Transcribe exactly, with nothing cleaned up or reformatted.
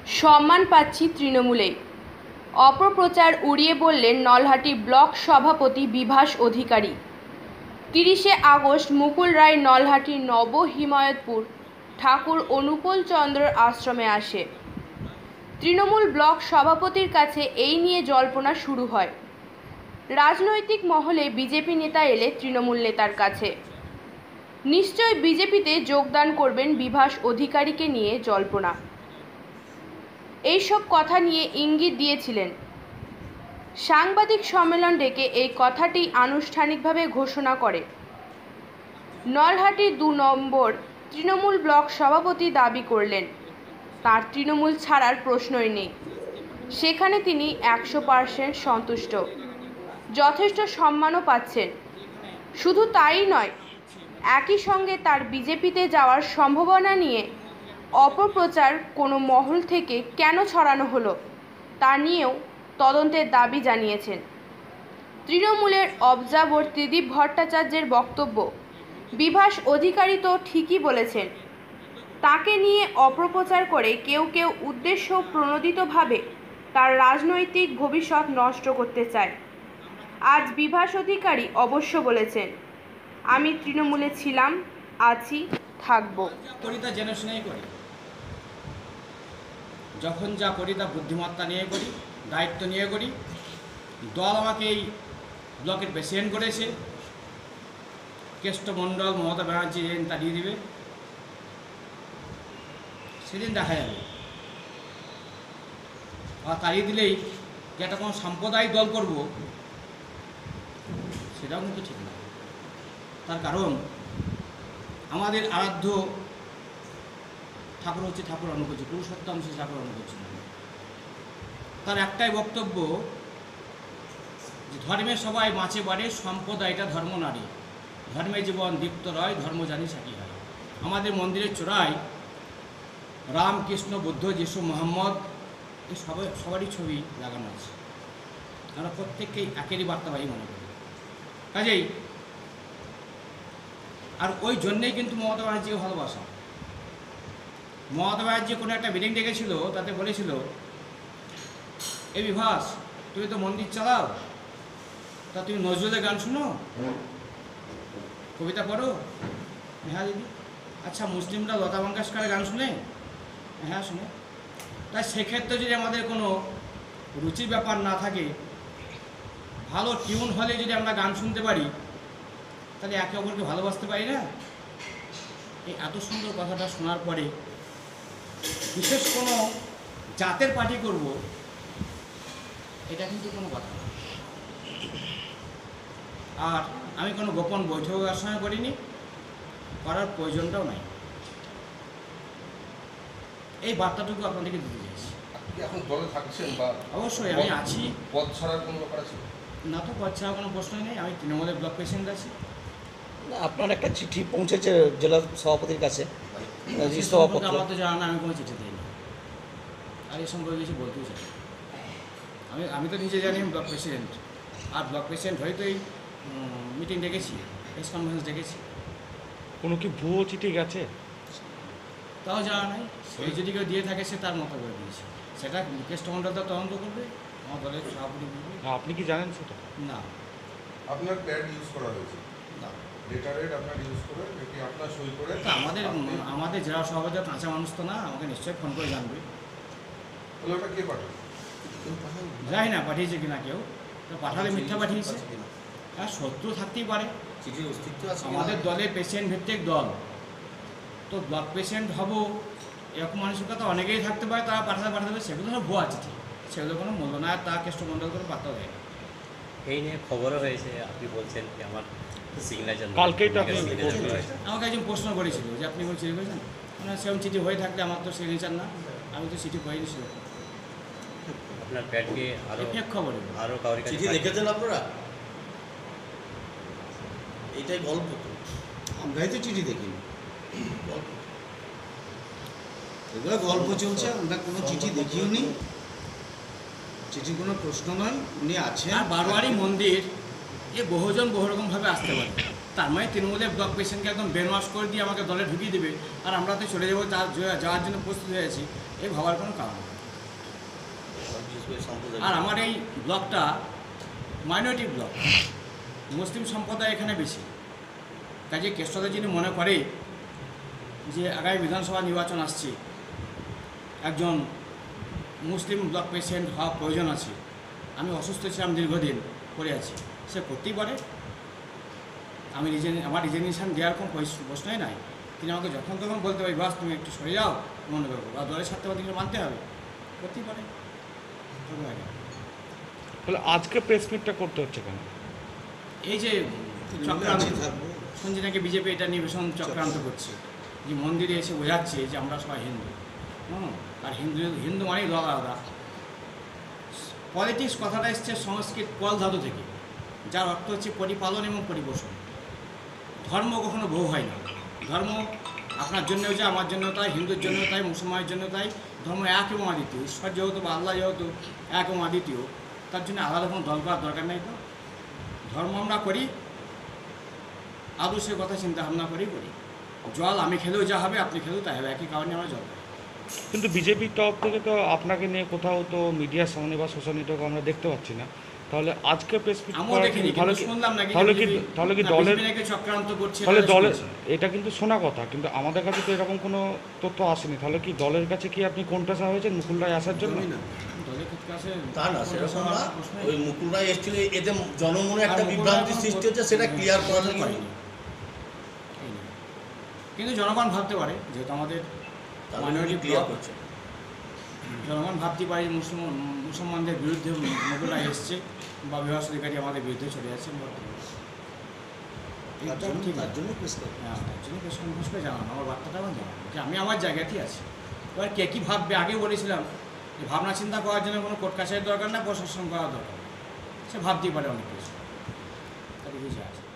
সম্মান পাচ্ছি তৃণমূলে। অপপ্রচার উড়িয়ে বললেন নলহাটি ব্লক সভাপতি বিভাস অধিকারী। তিরিশে আগস্ট মুকুল রায় নলহাটির নব হিমায়তপুর ঠাকুর অনুকূল চন্দ্র আশ্রমে আসে। তৃণমূল ব্লক সভাপতির কাছে এই নিয়ে জল্পনা শুরু হয়। রাজনৈতিক মহলে বিজেপি নেতা এলে তৃণমূল নেতার কাছে নিশ্চয় বিজেপিতে যোগদান করবেন বিভাস অধিকারীকে নিয়ে জল্পনা। এইসব কথা নিয়ে ইঙ্গিত দিয়েছিলেন। সাংবাদিক সম্মেলন ডেকে এই কথাটি আনুষ্ঠানিকভাবে ঘোষণা করে নলহাটি দু নম্বর তৃণমূল ব্লক সভাপতি। দাবি করলেন তার তৃণমূল ছাড়ার প্রশ্নই নেই, সেখানে তিনি একশো পার্সেন্ট সন্তুষ্ট, যথেষ্ট সম্মানও পাচ্ছেন। শুধু তাই নয়, একই সঙ্গে তার বিজেপিতে যাওয়ার সম্ভাবনা নিয়ে অপপ্রচার কোনো মহল থেকে কেন ছড়ানো হলো তা নিয়েও তদন্তের দাবি জানিয়েছেন। তৃণমূলের অবজারভার ত্রিদীপ ভট্টাচার্যের বক্তব্য, বিভাস অধিকারী তো ঠিকই বলেছেন, তাকে নিয়ে অপপ্রচার করে কেউ কেউ উদ্দেশ্য প্রণোদিতভাবে তার রাজনৈতিক ভবিষ্যৎ নষ্ট করতে চায়। আজ বিভাস অধিকারী অবশ্য বলেছেন, আমি তৃণমূলে ছিলাম, আছি, থাকবো। করি তা জেনে শুনেই করি, যখন যা করি তা বুদ্ধিমত্তা নিয়ে করি, দায়িত্ব নিয়ে করি। দল আমাকে এই ব্লকের প্রেসিডেন্ট করেছে, কেষ্টমণ্ডল মমতা ব্যানার্জি যেদিন তাড়িয়ে দিবে সেদিন দেখা যাবে। আর তাড়িয়ে দিলেই যে একটা কোনো সাম্প্রদায়িক দল করব সেটাও কিন্তু ঠিক না। তার কারণ আমাদের আরাধ্য ঠাকুর হচ্ছে ঠাকুর অনুকূলচন্দ্র, পুরুষোত্তম শ্রী ঠাকুর অনুকূলচন্দ্র। তার একটাই বক্তব্য যে ধর্মের সবাই মাছে বাড়ে, সম্প্রদায়টা ধর্ম নারী, ধর্মে জীবন দীপ্ত রয়, ধর্ম জানি সাকি হয়। আমাদের মন্দিরের চূড়ায় রাম, কৃষ্ণ, বুদ্ধ, যিশু, মোহাম্মদ এই সবাই সবারই ছবি লাগানো আছে। আমরা প্রত্যেককেই একেরই বার্তাবাহী মনে করি। কাজেই আর ওই জন্যেই কিন্তু মমতা ব্যানার্জিকে ভালোবাসা। মমতা ব্যানার্জি কোনো একটা মিটিং ডেকেছিল, তাতে বলেছিল, এ বিভাস তুমি তো মন্দির চালাও, তা তুমি নজরুলের গান শুনো, কবিতা পড়ো? হ্যাঁ দিদি। আচ্ছা, মুসলিমরা লতা মঙ্গেশকরের গান শুনে? হ্যাঁ শুনে। তাই সেক্ষেত্রে যদি আমাদের কোনো রুচির ব্যাপার না থাকে, ভালো টিউন হলে যদি আমরা গান শুনতে পারি, তাহলে একে অপরকে ভালোবাসতে পারি না? এই এত সুন্দর কথাটা শোনার পরে বিশেষ কোনো জাতের পার্টি করব, এটা কিন্তু কোনো কথা না। আর আমি কোনো গোপন বৈঠক আলোচনা করিনি, করার প্রয়োজনটাও নাই। এই বার্তাটুকু আপনাদেরকে দিতে চাইছি। এখন দলে থাকছেন বা? অবশ্যই আমি আছি। পদ ছাড়ার কোনো ব্যাপার আছে না? তো পদ ছাড়া কোনো প্রশ্নই নেই। আমি তৃণমূলের ব্লক প্রেসিডেন্ট আছি। আপনার একটা চিঠি পৌঁছেছে জেলা সভাপতির কাছে, আমার তো জানা না, আমি কোনো চিঠি দিইনি। আর এই সম্পর্কে কিছু বলতেই চাই। আমি আমি তো নিজে জানি আমি ব্লক প্রেসিডেন্ট, আর ব্লক প্রেসিডেন্ট হয়তো এই মিটিং ডেকেছি, প্রেস কনফারেন্স ডেকেছি। কোনো কি ভুয়ো চিঠি গেছে তাও জানা নাই। সেই যদি কেউ দিয়ে থাকে সে তার মতো করে দিয়েছে, সেটা কেষ্টমণ্ডল তো তদন্ত করবে, আমার দলের সভাপতি বলবে। আপনি কি জানেন সেটা? না। আপনার প্যাড ইউজ করা হয়েছে? না। লেটারেড আপনার ইউজ করে নাকি আপনার সই করে? আমাদের আমাদের জেলা সভাপতি কাঁচা মানুষ তো না, আমাকে নিশ্চয়ই ফোন করে জানবে। তাহলে ওটা কে পাঠাবে? যাই না পাঠিয়েছে কিনা কেউ, তো পাঠালে মিথ্যা পাঠিয়েছে। হ্যাঁ, শত্রু থাকতেই পারে। চিঠির অস্তিত্ব আছে আমাদের দলে পেশেন্ট ভিত্তিক দল, তো ব্লক পেশেন্ট হব এরকম মানসিকতা অনেকেই থাকতে পারে, তারা পাঠাতে পাঠাতে পারে, সেগুলো সব ভুয়া চিঠি, সেগুলো কোনো মূল্য না। তা কেষ্টমণ্ডল করে পাত্তা দেয় না। এই নিয়ে খবরও হয়েছে, আপনি বলছেন কি আমার সিগনেচার কালকেই তো আপনি আমাকে একজন প্রশ্ন করেছিল যে আপনি কোনো চিঠি করেছেন, মানে সেরকম চিঠি হয়ে থাকলে আমার তো সিগনেচার না, আমি তো চিঠি হয়ে ছিল। আপনার প্যাডকে আরও ফেক খবর, আরও কাউরি চিঠি দেখেছেন আপনারা? এইটাই গল্প তো, আমরাই তো চিঠি দেখিনি। গল্প এগুলো গল্প চলছে, আমরা কোনো চিঠি দেখিও নি, চিঠি কোনো প্রশ্ন নয়। উনি আছেন। আর বারোয়ারি মন্দির এ বহুজন বহু রকমভাবে আসতে পারে। তার মানে তৃণমূলের ব্লক প্রেসিডেন্টকে একদম ব্রেন ওয়াশ করে দিয়ে আমাকে দলে ঢুকিয়ে দেবে আর আমরা তো চলে যাবো তার যাওয়ার জন্য প্রস্তুত হয়ে আছি, এই ভাবার কোনো কারণ নেই। আর আমার এই ব্লকটা মাইনরিটি ব্লক, মুসলিম সম্প্রদায় এখানে বেশি, কাজে কেষ্টদা যিনি মনে করে যে আগামী বিধানসভা নির্বাচন আসছে, একজন মুসলিম ব্লক প্রেসিডেন্ট হওয়া প্রয়োজন আছে, আমি অসুস্থ ছিলাম দীর্ঘদিন পড়ে আছি, সে করতেই পারে। আমি রিজেন আমার রিজেনিয়েশন দেওয়ার কোনো প্রশ্নই নাই। তিনি আমাকে যখন তখন বলতে পারি বাস তুমি একটু সরে যাও মনে করবো, বা দলের স্বার্থে আমাদেরকে মানতে হবে, করতেই পারে। তাহলে আজকে প্রেস মিটটা করতে হচ্ছে কেন? এই যে চক্রান্ত শুনছি নাকি বিজেপি এটা নিয়ে ভীষণ চক্রান্ত করছে, যে মন্দিরে এসে বোঝাচ্ছে যে আমরা সবাই হিন্দু। হুম, আর হিন্দু হিন্দু মানেই দল আলাদা। পলিটিক্স কথাটা এসছে সংস্কৃত পল ধাতু থেকে, যার অর্থ হচ্ছে পরিপালন এবং পরিপোষণ। ধর্ম কখনো বহু হয় না, ধর্ম আপনার জন্যও যে আমার জন্য তাই, হিন্দুর জন্য তাই, মুসলমানের জন্য তাই, ধর্ম এক এবং অদ্বিতীয়। ঈশ্বর যেহেতু বা আল্লাহ যেহেতু এক এবং অদ্বিতীয়, তার জন্য আলাদা কোনো দল করার দরকার নেই। তো ধর্ম আমরা করি আদর্শের কথা চিন্তা ভাবনা করেই করি। জল আমি খেলেও যা হবে, আপনি খেলেও তাই হবে, একই কারণে আমরা জল খাই। কিন্তু বিজেপির তরফ থেকে তো আপনাকে নিয়ে কোথাও তো মিডিয়ার সামনে বা সোশ্যাল নেটওয়ার্কে আমরা দেখতে পাচ্ছি না, তাহলে আজকে প্রেস মিট আমিও দেখিনি, তাহলে কিন্তু শুনলাম নাকি তাহলে কি বিজেপি তাহলে কি না, দলের বিজেপি নাকি চক্রান্ত করছে, তাহলে এটা দলের শুনছি। এটা কিন্তু শোনা কথা, কিন্তু আমাদের কাছে তো এরকম কোনো তথ্য আসেনি। তাহলে কি দলের কাছে কি আপনি কোনটাসা হয়েছেন মুকুল রায় আসার জন্য? একদমই না। দলের কাছে তা না, সেরকম না। প্রশ্নই ওই মুকুল রায় এসেছিল, এতে জনমনে একটা আর মুকুল বিভ্রান্তি রায় সৃষ্টি কোনো হচ্ছে, সেটা ক্লিয়ার করার পারেনি। জন্য। এই নিয়ে। কিন্তু জনগণ ভাবতে পারে, যেহেতু আমাদের মাইনরিটি ক্লিয়ার ব্লক, করছে। জনগণ ভাবতে পারে যে মুসলমান মুসলমানদের বিরুদ্ধে মুকুলরা এসছে বা বিভাস অধিকারী আমাদের বিরুদ্ধে চলে যাচ্ছে। তার জন্য ঠিক তার আছে, জন্য প্রেস করে হ্যাঁ, তার জন্য বেশ সংঘর্ষ করে জানানো, আমার বার্তাটা আমার জানানো যে আমি আমার জায়গাতেই আছি। এবার কে কী ভাববে, আগেও বলেছিলাম যে ভাবনা চিন্তা করার জন্য কোনো কোর্ট কাছারির দরকার না, প্রশাসন করার দরকার, সে ভাবতেই পারে অনেক কিছু, তাদের কিছু আছে।